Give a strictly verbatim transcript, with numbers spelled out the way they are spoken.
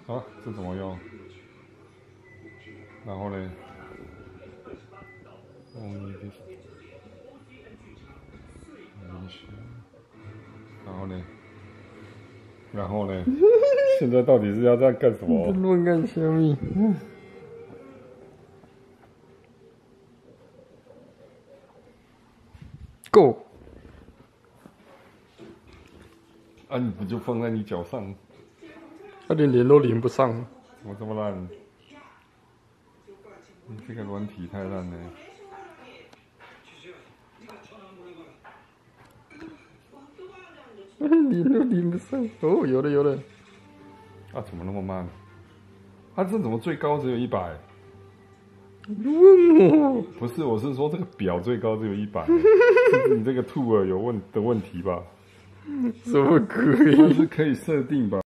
啊，这怎么用？然后呢？哦，然后呢？然后呢？现在到底是要这样干什么？ 乱干什么？够。 啊，你不就放在你脚上？ 他连连都连不上。 怎么这么烂？你这个软体太烂了。 连都连不上。哦，有了有了。 啊，怎么那么慢？啊，这怎么最高只有一百？ 你问我？ 不是，我是说这个表最高只有一百，是你这个兔儿有问的问题吧？ 怎么可以？ 它是可以设定吧？